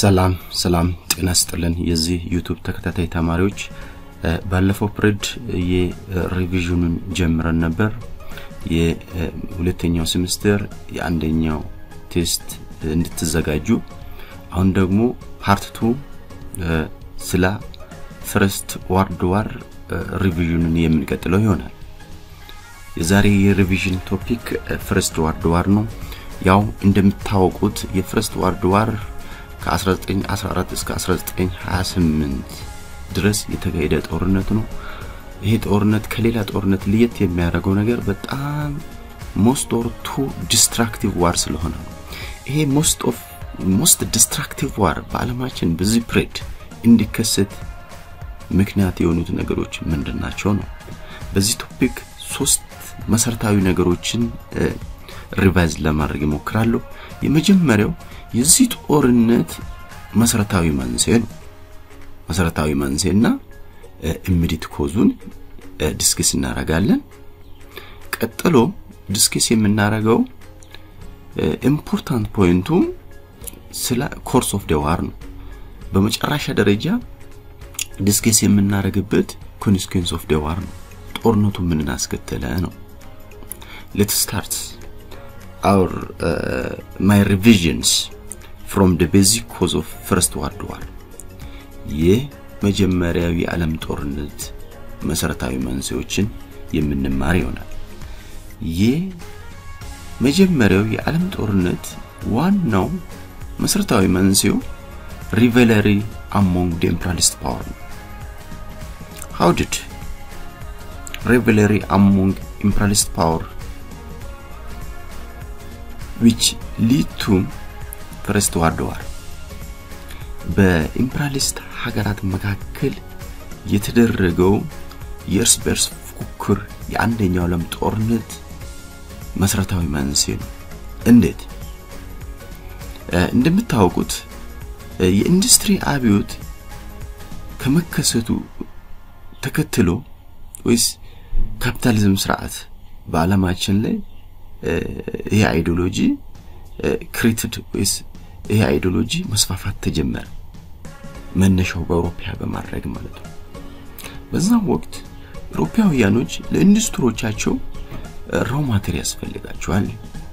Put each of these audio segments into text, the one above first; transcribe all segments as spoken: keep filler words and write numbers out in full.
ሰላም ሰላም ጤና ይስጥልን የዚህ ዩቲዩብ ተከታታይ ተማሪዎች ባለፈው ፕሬድ የሪቪዥኑን ጀምረን ነበር የሁለተኛው ሴሚስተር የአንደኛው ቴስት እንድትዘጋጁ አሁን ደግሞ ፓርት two ስለ ፈርስት ወርድ ዋር ሪቪዥኑን የምንቀጥለው ይሆናል የዛሬ የሪቪዥን ቶፒክ ፈርስት ወርድ ዋር ነው ያው እንደምታውቁት የፈርስት ወርድ ዋር ከ1914 እስከ1928 ድረስ የተካሄደ ጦርነት ነው ይሄ ጦርነት ከሌላ ጦርነት ለየት የሚያደርገው ነገር በጣም most or too destructive war ስለሆነ ነው ይሄ most of most destructive war በአለማችን በዚህ ፕሬድ እንዲከሰት ምክንያት የሆኑት ነገሮች ምንድናቸው ነው በዚህ ቶፒክ ሶስት መሰረታዊ ነገሮችን ሪቫይዝ ለማድረግ ሞክራለሁ የመጀመሪያው የዚህ ጦርነት መሰረታዊ መንስኤ ነው መሰረታዊ መንስኤና ኢሚዲየት ኮዙን ዲስከስ እናደርጋለን ቀጥሎ ዲስከስ የምናደርገው ኢምፖርታንት ፖይንቱ ስለ ኮርስ ኦፍ ዘ ዋር ነው በመጨረሻ ደረጃ ዲስከስ የምናደርግበት ኮንሲኩዌንስ ኦፍ ዘ ዋር ነው ጦርነቱ ምን አስከተለ ነው let's start our uh, my revisions from the basic cause of first world war የመጀመሪያው የዓለም ጦርነት መሰረታዊ መንስኤዎችን የምንማር ይሆናል የመጀመሪያው የዓለም ጦርነት ዋናው መሰረታዊ መንስኤው rivalry among the imperialist power how did rivalry among imperialist power which lead to first world war በኢምፔሪያሊስት ሀገራት መካከል የተደረገው የእርስ በርስ ፉክክር የአንደኛው ዓለም ጦርነት መሰረታዊ መንስኤ ነው እንዴት እንደምታውቁት የኢንዱስትሪ አብዮት ከመከሰቱ ተከትሎ ወይስ ካፒታሊዝም ስርዓት በአለማችን ላይ ይሄ አይዲዮሎጂ ክሪቲድ ወይስ ይሄ አይዲዮሎጂ መስፋፋት ተጀመረ መነሻው በአውሮፓ በማድረግ ማለት ነው በዛም ወቅት አውሮፓውያኖች ለኢንዱስትሪዎቻቸው ራው ማቴሪያል ያስፈልጋቸዋል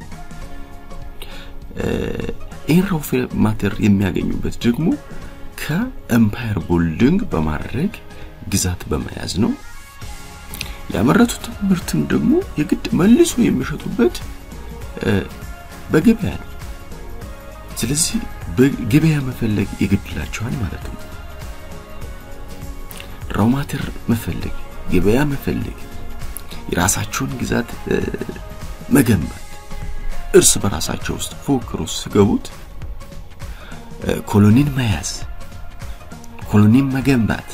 ይሄ ራው ማቴሪያል የሚያገኙበት ደግሞ ከኤምፓየር ቢልዲንግ በማድረግ ግዛት በመያዝ ነው ያመረቱት ምርትም ደግሞ የግድ መልሶ የሚሸጡበት በገበያ ነው ስለዚህ በገበያ መፈለግ ይግድላቸዋል ማለት ነው ራው ማቴሪያል መፈለግ ገበያ መፈለግ የራሳቸውን ግዛት መገንባት እርስ በራሳቸው ውስጥ ፉክክር ውስጥ ገቡት ኮሎኒን መያዝ ኮሎኒን መገንባት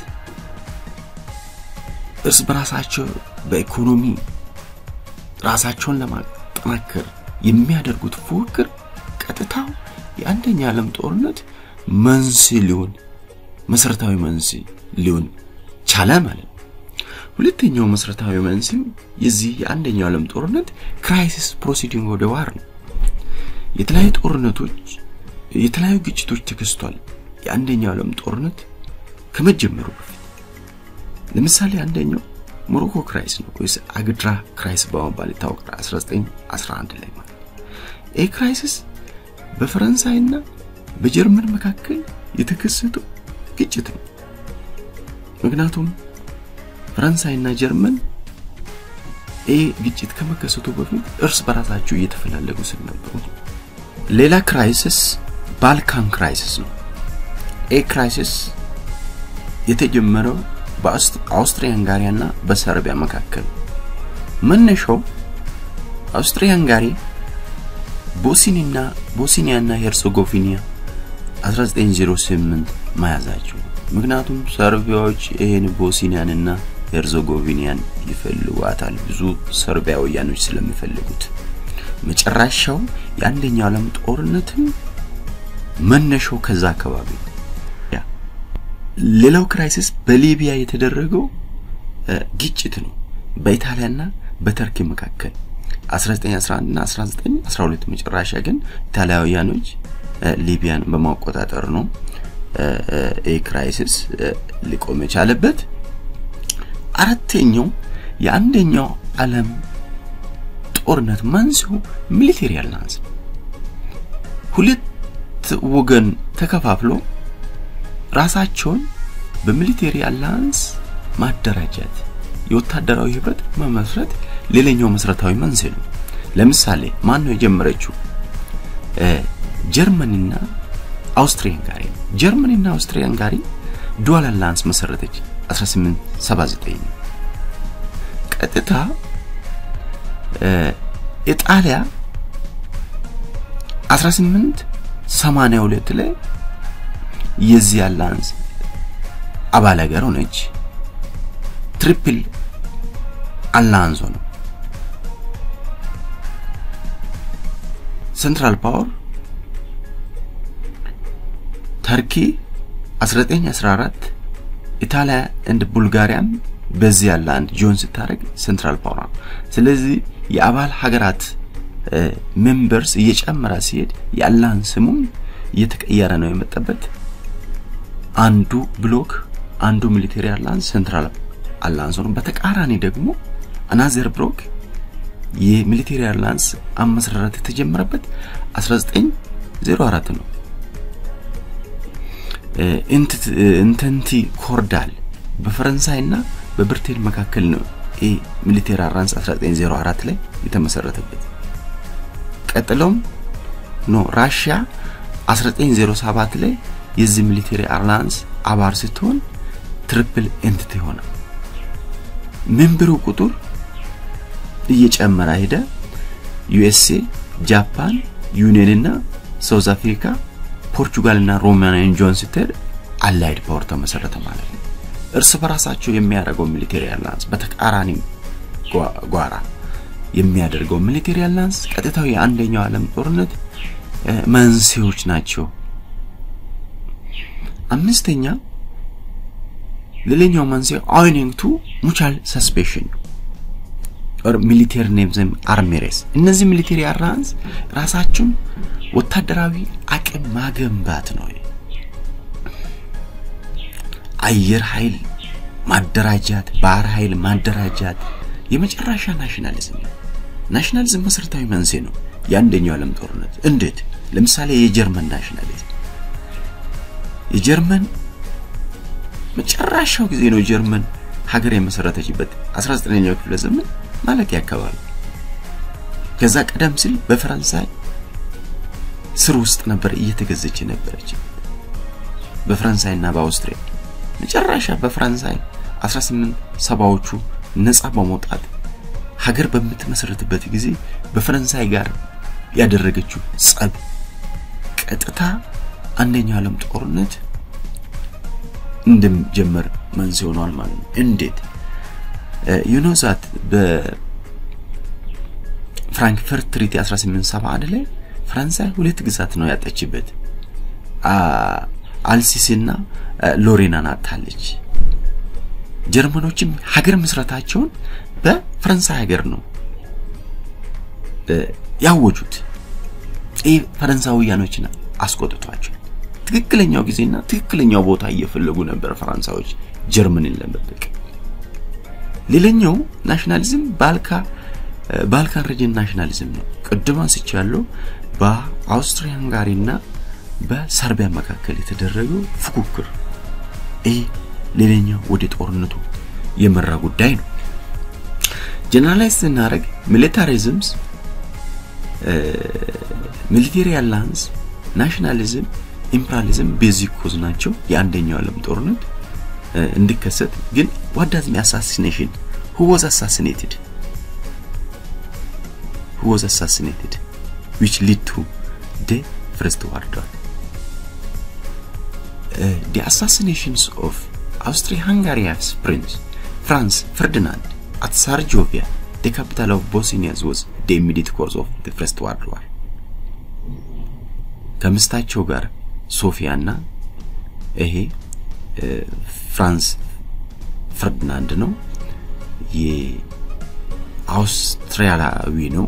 እርስ በራሳቸው በኢኮኖሚ ራሳቸውን ለማጠናከር የሚያደርጉት ፉክክር ቀጥታው የአንደኛ ዓለም ጦርነት መንስኤ ሊሆን መሰረታዊ መንስኤ ሊሆን ቻለ ማለት ነው ሁለተኛው መሰረታዊ መንስኤ የዚህ የአንደኛው ዓለም ጦርነት ክራይሲስ ፕሮሲዲንግ ኦፍ ዘ ዋር ነው የተለያዩ ጦርነቶች የተለያዩ ግጭቶች ተከስተዋል የአንደኛው ዓለም ጦርነት ከመጀመሩ በፊት ለምሳሌ አንደኛው ሞሮኮ ክራይሲስ ነው ወይስ አግድራ ክራይሲስ በመባል ይታወቃል አስራ ዘጠኝ አስራ አንድ ላይ ማለት ይሄ ክራይሲስ በፈረንሳይና በጀርመን መካከል የተከሰተው ግጭት ነው ምክንያቱም ፈረንሳይና ጀርመን ይሄ ግጭት ከመከሰቱ በፊት እርስ በራሳቸው እየተፈላለጉ ስለነበሩ ሌላ ክራይሲስ ባልካን ክራይሲስ ነው ይሄ ክራይሲስ የተጀመረው በአውስትሪያ ሃንጋሪያና በሰርቢያ መካከል መነሻው አውስትሪያ ሃንጋሪ ቦስኒያና ቦስኒያና ሄርሶጎቪና አስራ ዘጠኝ ዜሮ ስምንት ማያዛቸው ምክንያቱም ሰርቢያዎች ይሄን ቦስኒያንና ሄርሶጎቪናን ይፈልጓታል ብዙ ሰርቢያውያኖች ስለሚፈልጉት መጨረሻው የአንደኛው ዓለም ጦርነትን መነሻው ከዛ አካባቢ ያ ሌላው ክራይሲስ በሊቢያ የተደረገው ግጭት ነው በኢጣሊያና በተርኪ መካከል አስራ ዘጠኝ አስራ አንድ እና አስራ ዘጠኝ አስራ ሁለት መጨረሻ ግን ኢጣሊያውያኖች ሊቢያን በማቆጣጠር ነው ኤ ክራይሲስ ሊቆም የቻለበት አራተኛው የአንደኛው ዓለም ጦርነት መንስኤው ሚሊተሪ አላያንስ ሁለት ወገን ተከፋፍሎ ራሳቸውን በሚሊተሪ አላያንስ ማደራጀት የወታደራዊ ህብረት መመስረት ሌላኛው መሰረታዊ መንስኤ ነው ለምሳሌ ማን ነው የጀመረችው ጀርመኒና አውስትሪያ ጋር ጀርመኒና አውስትሪያ ጋር ዱዋል አላያንስ መሰረተች አስራ ስምንት ሰባ ዘጠኝ ቀጥታ ኢጣሊያ አስራ ስምንት ሰማንያ ሁለት ላይ የዚህ አላያንስ አባል ሀገር ሆነች ትሪፕል አላያንስ ነው ሴንትራል ፓወር ተርኪ አስራ ዘጠኝ አስራ አራት ኢጣሊያ እንደ ቡልጋሪያም በዚህ አላያንስ ጆን ስታረግ ሴንትራል ፓወር ስለዚህ የአባል ሀገራት ሜምበርስ እየጨመረ ሲሄድ የአላያንስ ስሙም እየተቀየረ ነው የመጣበት አንዱ ብሎክ አንዱ ሚሊተሪ አላያንስ ሴንትራል አላያንስ ነው በተቃራኒ ደግሞ አናዘር ብሎክ የሚሊተሪ አላያንስ አመሰራረት የተጀመረበት አስራ ዘጠኝ ዜሮ አራት ነው ኢንተንቲ ኮርዳል በፈረንሳይና በብሪቴን መካከል ነው ኢ ሚሊተሪ አላያንስ አስራ ዘጠኝ ዜሮ አራት ላይ የተመሰረተበት ቀጥሎም ኖ ራሺያ አስራ ዘጠኝ ዜሮ ሰባት ላይ የዚህ ሚሊተሪ አላያንስ አባል ስትሆን ትሪፕል ኤንቲቲ ሆነ ሜምበሩ ቁጥር እየጨመረ ሄደ ዩኤስኤ ጃፓን ዩኒየንና ሳውዝ አፍሪካ ፖርቹጋልና ሮማኒያን ጆን ስትሄድ አላይድ ፓወር ተመሰረተ ማለት ነው እርስ በራሳቸው የሚያደርገው ሚሊተሪ አላያንስ በተቃራኒ ጓራ የሚያደርገው ሚሊተሪ አላያንስ ቀጥታው የአንደኛው ዓለም ጦርነት መንስኤዎች ናቸው አምስተኛ ሌላኛው መንስኤ owing to mutual suspicion or military names armies እነዚህ ሚሊተሪ አላያንስ ራሳቸው ወታደራዊ አቅም ማገንባት ነው አየር ኃይል ማደራጃት ባህር ኃይል ማደራጃት የመጨረሻ ናሽናሊዝም ናሽናሊዝም መሰረታዊ መንስኤ ነው የአንደኛው ዓለም ጦርነት እንዴት ለምሳሌ የጀርመን ናሽናሊዝም የጀርመን መጨረሻው ጊዜ ነው ጀርመን ሀገር የመሰረተችበት አስራ ዘጠነኛው ክፍለ ዘመን ማለት ያከባል ከዛ ቀደም ሲል በፈረንሳይ ስር ውስጥ ነበር እየተገዘች ነበረች በፈረንሳይና በአውስትሪያ መጨረሻ በፈረንሳይ አስራ ስምንት ሰባዎቹ ነፃ በመውጣት ሀገር በመተመሰረተበት ጊዜ በፈረንሳይ ጋር ያደረገችው ጸብ ቀጥታ አንደኛው ዓለም ጦርነት እንደጀመረ መንስኤ ሆኗል ማለት ነው እንዴት you know that በፍራንክፈርት ትሪቲ አስራ ስምንት ሰባ አንድ ላይ ፈረንሳይ ሁለት ግዛት ነው ያጣችበት አልሲስና ሎሬናን አጣለች ጀርመኖችም ሀገር መስራታቸውን በፈረንሳይ ሀገር ነው ያወጁት እ ፈረንሳውያኖችና አስቆጥቷቸው ትክክለኛው ጊዜና ትክክለኛው ቦታ እየፈለጉ ነበር ፈረንሳዮች ጀርመንን ለመጠቅ ሌላኛው ናሽናሊዝም ባልካ ባልካን ሪጅን ናሽናሊዝም ነው ቅድም አንስቻለሁ በአውስትሪያ ሃንጋሪና በሰርቢያ መካከል የተደረገው ፉክክር እ ሌላኛው ወደ ጦርነቱ የመራ ጉዳይ ነው ጀነራላይዝ እናረግ ሚሊታሪዝምስ ሚሊተሪ አላያንስ ናሽናሊዝም ኢምፔሪያሊዝም ቤዚክ ኮዝ ናቸው የአንደኛው ዓለም ጦርነት እንዲከሰት ግን what does mean assassination who was assassinated who was assassinated which led to the first world war uh, the assassinations of Austria-Hungary's prince Franz Ferdinand at Serbia the capital of Bosnia was the immediate cause of the first world war ከምስታቸው ጋር ሶፊያና ይሄ ፍራንስ ፈርዲናንድ ነው የአውስትሪያዊ ነው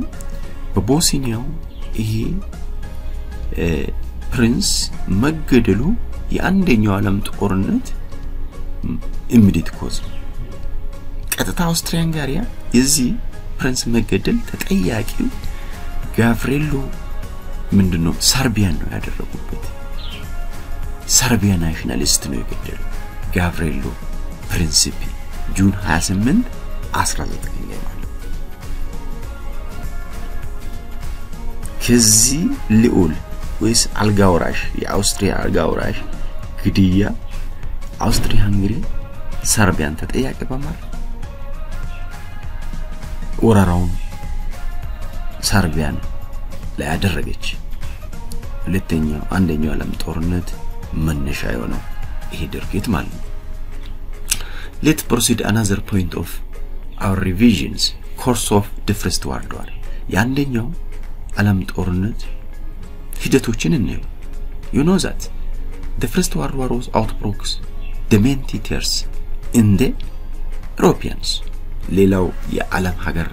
በቦስኒያው ይሄ ፕሪንስ መገደሉ የአንደኛው ዓለም ጦርነት ኢሚዲየት ኮዝ ቀጥታ አውስትሪያ ሃንጋሪያ የዚህ ፕሪንስ መገደል ተጠያቂው ጋቭሪሎ ምንድነው ሰርቢያን ነው ያደረጉበት ሰርቢያ ናሽናሊስት ነው የገደለው ጋቭሪሎ ፕሪንሲፒ ጁን ሃያ ስምንት አስራ ዘጠኝ ላይ ማለት ከዚህ ሊኡል ወይስ አልጋውራሽ የአውስትሪያ አልጋውራሽ ግድያ አውስትሪያ ሃንጋሪ ሰርቢያን ተጠያቂ በማድረግ ወራራውን ሰርቢያን ላይ ያደረገች ሁለተኛው አንደኛው ዓለም ጦርነት መነሻ የሆነው ይሄ ድርጊት ማለት ነው let's proceed another point of our revisions course of the first world war ያንደኛው ዓለም ጦርነት ሂደቶችን እንየው you know that the first world war was outbreaks the main theaters in the Europeans ሌላው የዓለም ሀገር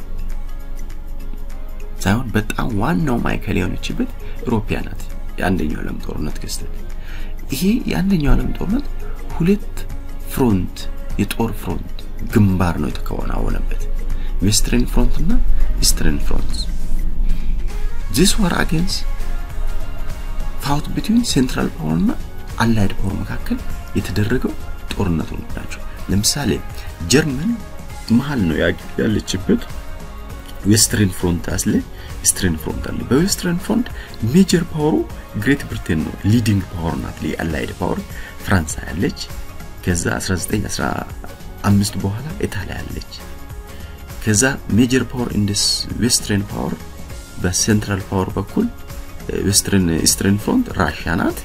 ሳይሆን በጣም ዋናው ማይከል የሆነችበት ኢሮፒያ ናት የአንደኛው ዓለም ጦርነት ክስተት ይሄ የአንደኛው ዓለም ጦርነት ሁለት ፍሮንት የጦር ፍሮንት ግንባር ነው የተከናወነበት ዌስተርን ፍሮንት እና ኢስተርን ፍሮንት this war against fought between central power እና allied power መካከል የተደረገው ጦርነቱ ናቸው ለምሳሌ ጀርመን መሃል ነው ያለችበት ዌስተርን ፍሮንት አስለ ኢስተርን ፍሮንት አለ በዌስተርን ፍሮንት ሜጀር ፓወሩ ግሬት ብሪቴን ነው ሊዲንግ ፓወር ናት ለአላይድ ፓወር ፍራንስ አለች ከዛ አስራ ዘጠኝ አስራ አምስት በኋላ ኢጣሊያ አለች ከዛ ሜጀር ፓወር ኢን ዲስ ዌስተርን ፓወር በሴንትራል ፓወር በኩል ዌስተርን ኢስተርን ፍሮንት ራሽያ ናት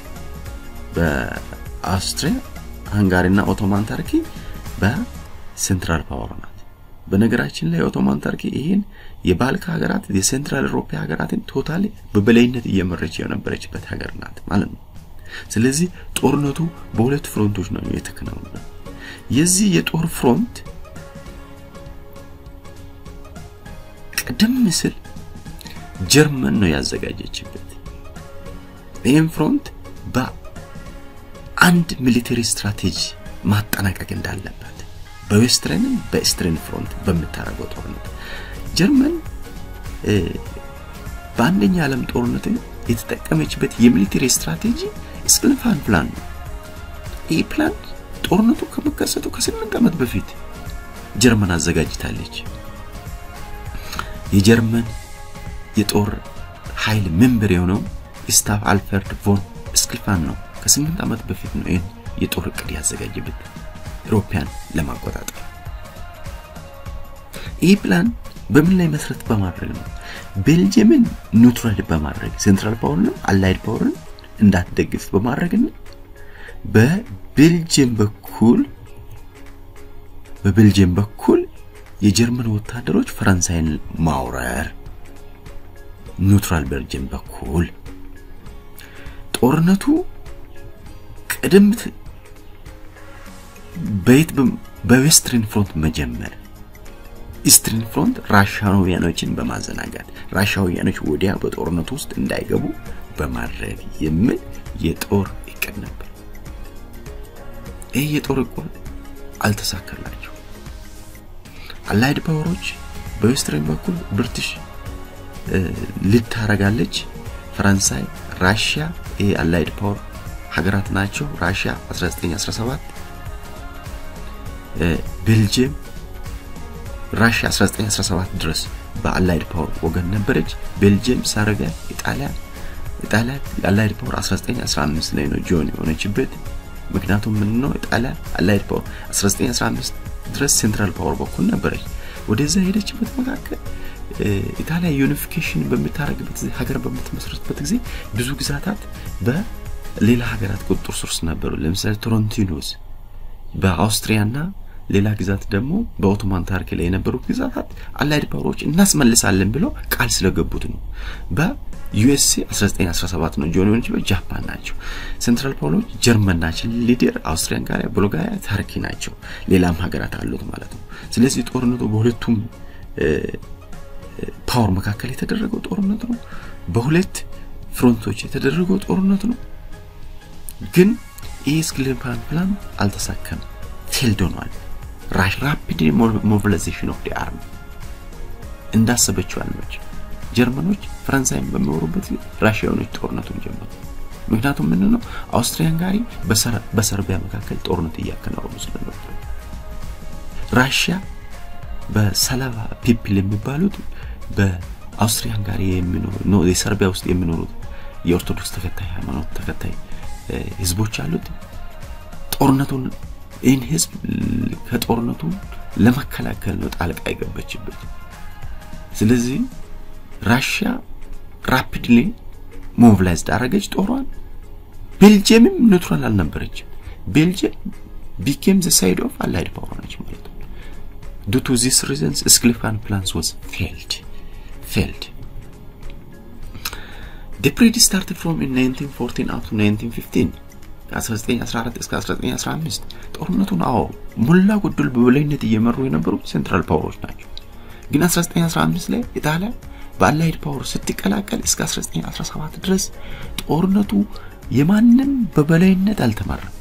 በአውስትሪያ ሃንጋሪና ኦቶማን ተርኪ በሴንትራል ፓወር ናት በነገራችን ላይ ኦቶማን ተርኪ ይሄን የባልካ ሀገራት የሴንትራል ዩሮፒያ ሀገራትን ቶታሊ በበላይነት እየመረች የነበረችበት ሀገር ናት ማለት ነው ስለዚህ ጦርነቱ በሁለት ፍሮንቶች ነው የተከናወነው የዚህ የጦር ፍሮንት ቀደም ሲል ጀርመን ነው ያዘጋጀችበት ይሄን ፍሮንት በአንድ ሚሊተሪ ስትራቴጂ ማጠናቀቅ እንዳለበት በዌስተርን በኢስተርን ፍሮንት በመታረገው ጦርነት ጀርመን በአንደኛ ዓለም ጦርነት የተጠቀመችበት የሚሊተሪ ስትራቴጂ ስክልፋን ፕላን ይህ ፕላን ጦርነቱ ከመከሰቱ ከስምንት ዓመት በፊት ጀርመን አዘጋጅታለች የጀርመን የጦር ኃይል ሜምበር የሆነው ስታፍ አልፍሬድ ቮን ስክልፋን ነው ከስምንት ዓመት በፊት ነው ይሄን የጦር ዕቅድ ያዘጋጀበት ኢሮፒያን ለማቆጣጠር ይህ ፕላን በምን ላይ መስረት በማድረግ ነው ቤልጂየምን ኒውትራል በማድረግ ሴንትራል ፓወርን አላይድ ፓወርን እንዳትደግፍ በማድረግ ነው በቤልጂየም በኩል በቤልጂየም በኩል የጀርመን ወታደሮች ፈረንሳይን ማውረር ኒውትራል ቤልጂየም በኩል ጦርነቱ ቀደምት በይት በዌስተርን ፍሮንት መጀመር ኢስተርን ፍሮንት ራሻውያኖችን በማዘናጋት ራሻውያኖች ወዲያ በጦርነቱ ውስጥ እንዳይገቡ በማድረግ የሚል የጦር ዕቅድ ነበር ይሄ የጦር ዕቅድ አልተሳካላቸው አላይድ ፓወሮች በዌስተርን በኩል ብሪቲሽ ልታረጋለች ፈረንሳይ ራሽያ ይሄ አላይድ ፓወር ሀገራት ናቸው ራሽያ አስራ ዘጠኝ አስራ ሰባት ቤልጂየም ራሽያ አስራ ዘጠኝ አስራ ሰባት ድረስ በአላይድ ፓወር ወገን ነበረች ቤልጂየም ሳረጋ ኢጣሊያ ኢጣሊያ አላይድ ፓወር አስራ ዘጠኝ አስራ አምስት ላይ ነው ጆን የሆነችበት ምክንያቱም ምን ነው ኢጣሊያ አላይድ ፓወር አስራ ዘጠኝ አስራ አምስት ድረስ ሴንትራል ፓወር በኩል ነበረች ወደዛ ሄደችበት መካከለ ኢጣሊያ ዩኒፊኬሽን በመታረግበት ሀገር በመተመስረትበት ጊዜ ብዙ ግዛታት በሌላ ሀገራት ቁጥጥር ስር ነበሩ ለምሳሌ ቶሮንቲኖስ በአውስትሪያና ሌላ ግዛት ደግሞ በኦቶማን ታርኪ ላይ የነበሩ ግዛታት አላይድ ፓወሮች እናስመልሳለን ብለው ቃል ስለገቡት ነው በዩኤስኤ አስራ ዘጠኝ አስራ ሰባት ነው ጆኒዮንች በጃፓን ናቸው ሴንትራል ፓወሮች ጀርመን ናቸው ሊደር አውስትሪያን ጋር ቡልጋሪያ ታርኪ ናቸው ሌላም ሀገራት አሉት ማለት ነው ስለዚህ ጦርነቱ በሁለቱም ፓወር መካከል የተደረገው ጦርነት ነው በሁለት ፍሮንቶች የተደረገው ጦርነት ነው ግን ኢስክሊፓን ፕላን አልተሳካም ፌልድ ሆኗል ራፒድ ሞቢላይዜሽን ኦፍ ዲ አርሚ እንዳሰበችው አልመች ጀርመኖች ፍራንሳይን በመወሩበት ራሺያኖች ጦርነቱን ጀመሩ ምክንያቱም ምን ነው አውስትሪያን ጋሪ በሰርቢያ መካከል ጦርነት እያከናወኑ ስለነበር ራሺያ በሰላቫ ፒፕል የሚባሉት በአውስትሪያን ጋሪ የሚኖሩ ነው የሰርቢያ ውስጥ የሚኖሩት የኦርቶዶክስ ተከታይ ሃይማኖት ተከታይ ህዝቦች አሉት ጦርነቱን ኢን ህዝብ ከጦርነቱ ለመከላከል ነው ጣልቃ የገባችበት ስለዚህ ራሺያ ራፒድሊ ሞቢላይዝድ አረገች ጦሯን ቤልጂየምም ኒውትራል አልነበረች ቤልጂየም became the side of allied power ነች ማለት ነው due to these reasons Schlieffen plans was failed failed the period started from in nineteen fourteen up to nineteen fifteen nineteen fourteen እስከ nineteen fifteen ጦርነቱን አዎ ሙላ ጉድል በበላይነት እየመሩ የነበሩ ሴንትራል ፓወሮች ናቸው ግን nineteen fifteen ላይ ኢጣሊያ በአላይድ ፓወር ስትቀላቀል እስከ nineteen seventeen ድረስ ጦርነቱ የማንንም በበላይነት አልተመራም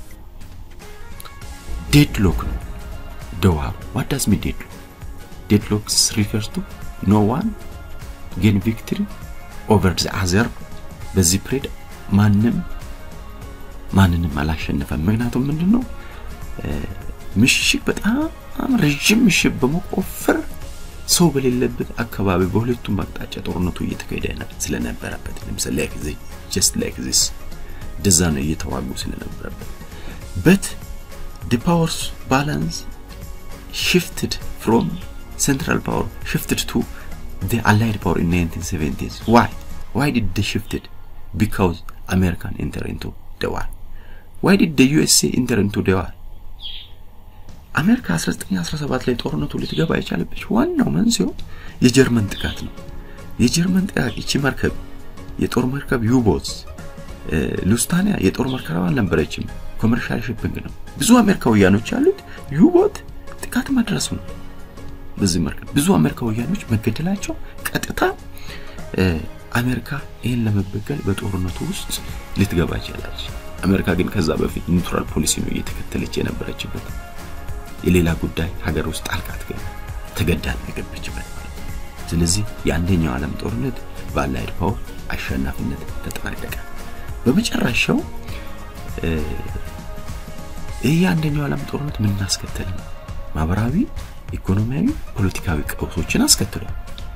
deadlock ነው ደዋር what does mean deadlock deadlock refers to no one gain victory over the other በዚህ ፕሬድ ማንንም ማንንም አላሸነፈም ምክንያቱም ምንድነው ምሽግ በጣም ረጅም ምሽግ በመቆፈር ሰው በሌለበት አካባቢ በሁለቱም አቅጣጫ ጦርነቱ እየተካሄደ ስለነበረበት ለምሳሌ like this just like this ደዛነ እየተዋጉ ስለነበረበት but the powers balance shifted from central power shifted to the allied power in nineteen seventies why why did they shifted because American enter into the war why did the U S A enter into the war አሜሪካ nineteen seventeen ላይ ጦርነቱ ልትገባ የቻለበት ዋናው መንስኤው የጀርመን ጥቃት ነው የጀርመን ጥቃት እቺ መርከብ የጦር መርከብ ዩቦትስ ሉስታኒያ የጦር መርከብ አልነበረችም ኮመርሻል ሺፒንግ ነው ብዙ አሜሪካውያኖች አሉት ዩቦት ጥቃት ማድረስ ነው በዚህ መርከብ ብዙ አሜሪካውያኖች መገደላቸው ቀጥታ አሜሪካ ይሄን ለመበቀል በጦርነቱ ውስጥ ልትገባ ይችላልች አሜሪካ ግን ከዛ በፊት ኒውትራል ፖሊሲ ነው እየተከተለች የነበረችበት የሌላ ጉዳይ ሀገር ውስጥ አልቃት ገባ ተገዳን የገበችበት ስለዚህ የአንደኛው ዓለም ጦርነት በአላይድ ፓወር አሸናፊነት ተጠናቀቀ በመጨረሻው ይሄ የአንደኛው ዓለም ጦርነት ምን አስከተለ ማህበራዊ ኢኮኖሚያዊ ፖለቲካዊ ቀውሶችን አስከተለ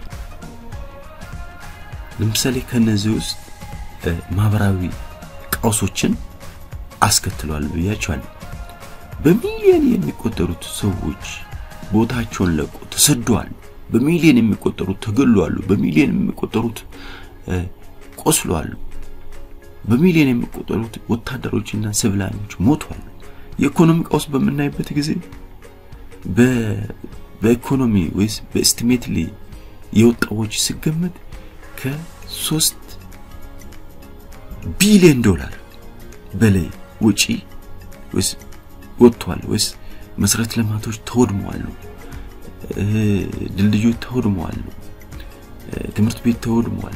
ለምሳሌ ከነዚህ ውስጥ ማህበራዊ ቀውሶችን አስከትሏል ብያቸዋለሁ በሚሊዮን የሚቆጠሩት ሰዎች ቦታቸውን ለቆ ተሰደዋል በሚሊዮን የሚቆጠሩት ተገለዋል በሚሊዮን የሚቆጠሩት ቆስለዋል በሚሊዮን የሚቆጠሩት ወታደሮችና ሲቪላኖች ሞተዋል የኢኮኖሚ ቀውስ በመናይበት ጊዜ በ በኢኮኖሚ ወይስ በኤስቲሜትሊ የወጣዎች ሲገመት ከ3 ቢሊዮን ዶላር በላይ ወጪ ወይስ ወጥቷል ወይስ መሰረተ ልማቶች ተወድመዋል ድልድዮች ተወድመዋል ትምህርት ቤት ተወድመዋል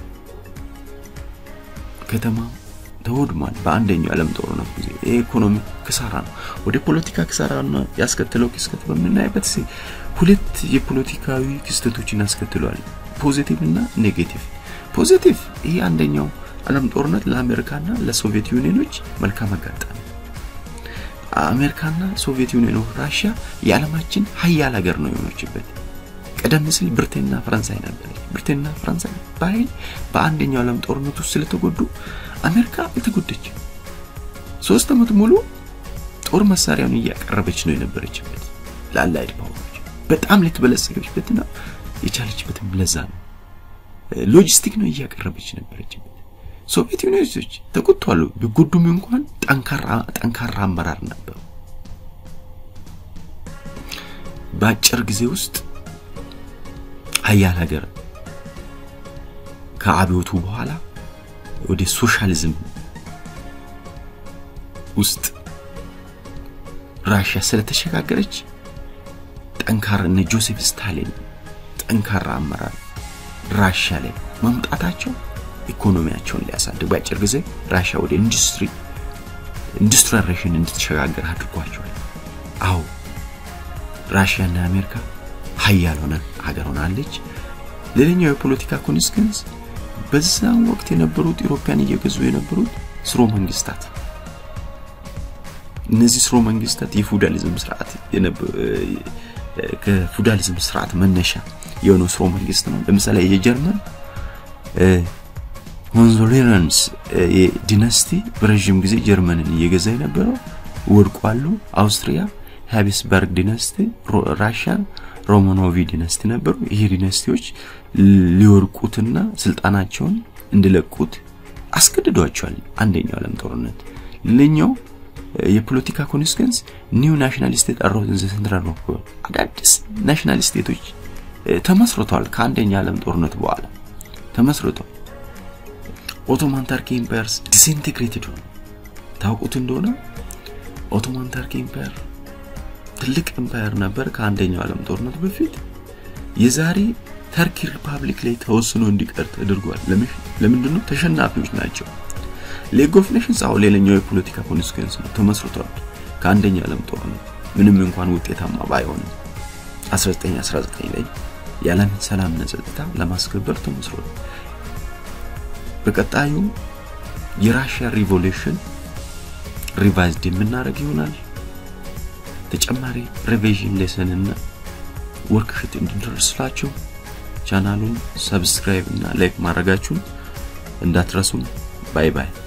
ከተማ ተወድሟል በአንደኛው ዓለም ጦርነት ጊዜ ኢኮኖሚ ክሳራ ነው ወደ ፖለቲካ ክሳራና ያስከተለው ክስተት በመናይበት ሲ ሁለት የፖለቲካዊ ክስተቶችን ያስከተሏል ፖዚቲቭ እና ኔጌቲቭ ፖዚቲቭ ይሄ አንደኛው ዓለም ጦርነት ለአሜሪካና ለሶቪየት ዩኒየኖች መልካም አጋጣሚ አሜሪካና ሶቪየት ዩኒየን ራሺያ የዓለማችን ሀያል ሀገር ነው የሆነችበት ቀደም ሲል ብሪቴንና ፍራንሳይ ነበር ብሪቴንና ፍራንሳይ ባይ በአንደኛው ዓለም ጦርነት ውስጥ ስለተጎዱ አሜሪካ የተጎደች ሶስት አመት ሙሉ ጦር መሳሪያውን እያቀረበች ነው የነበረችበት ለአላይድ ፓወሮች በጣም ለተበለጸገችበትና የቻለችበት ለዛ ነው ሎጂስቲክ ነው እያቀረበች ነበረችበት ሶቪየት ዩኒየኖች ተቆጥቷል ቢጎዱም እንኳን ጠንካራ ጠንካራ አመራር ነበር በአጭር ጊዜ ውስጥ ሀያል ሀገር ከአብዮቱ በኋላ ወደ ሶሻሊዝም ውስጥ ራሺያ ስለተሸጋገረች ጠንካራና ጆሴፍ ስታሊን ጠንካራ አመራር ራሺያ ላይ ማምጣታቸው ኢኮኖሚያቸውን ሊያሳድግ ባጭር ጊዜ ራሺያ ወደ ኢንዱስትሪ ኢንዱስትሪያላይዜሽን እንድትሸጋገር አድርጓቸዋል አው ራሽያና አሜሪካ ኃያል ሆነ ሀገር ሆናለች ሌላኛው የፖለቲካ ኮንሲኩዌንስ በዛን ወቅት የነበሩት ኢሮፒያን እየገዙ የነበሩት ስሮ መንግስታት እነዚህ ስሮ መንግስታት የፊውዳሊዝም ስርዓት የነበረ ከፊውዳሊዝም ስርዓት መነሻ የሆነው ስሮ መንግስት ነው ለምሳሌ የጀርመን ሆንዞሌራንስ የዲናስቲ በረጅም ጊዜ ጀርመንን እየገዛ የነበረው ወድቋሉ አውስትሪያ ሃቢስበርግ ዲናስቲ ራሽያ ሮማኖቪ ዲናስቲ ነበሩ ይሄ ዲናስቲዎች ሊወርቁትና ስልጣናቸውን እንዲለቁት አስገድዷቸዋል አንደኛው ዓለም ጦርነት ለኛው የፖለቲካ ኮንሲኩዌንስ ኒው ናሽናል ስቴት አሮዝ ኢን ዘ ሴንትራል ሮክ አዳዲስ ናሽናል ስቴቶች ተመስርተዋል ከአንደኛው ዓለም ጦርነት በኋላ ተመስርተዋል ኦቶማን ተርኪ ኢምፓየርስ ዲስኢንቴግሬትድ ሆነ ታውቁት እንደሆነ ኦቶማን ተርኪ ኢምፓየር ትልቅ ኢምፓየር ነበር ከአንደኛው ዓለም ጦርነት በፊት የዛሬ ተርኪ ሪፐብሊክ ላይ ተወስኖ እንዲቀር ተደርጓል ለምን ለምንድነው ተሸናፊዎች ናቸው ሌግ ኦፍ ኔሽንስ አው ሌላኛው የፖለቲካ ኮንሲኩዌንስ ነው ተመስርቷል ከአንደኛው ዓለም ጦርነት ምንም እንኳን ውጤታማ ባይሆንም አስራ ዘጠኝ አስራ ዘጠኝ ላይ የዓለም ሰላምና ጸጥታ ለማስከበር ተመስርቷል በቀጣዩ የራሽያ ሪቮሉሽን ሪቫይዝድ የምናደርግ ይሆናል ተጨማሪ ሪቪዥን ሌሰን እና ወርክሺት እንድትደርሳችሁ ቻናሉን ሰብስክራይብ እና ላይክ ማድረጋችሁን እንዳትረሱ ባይ ባይ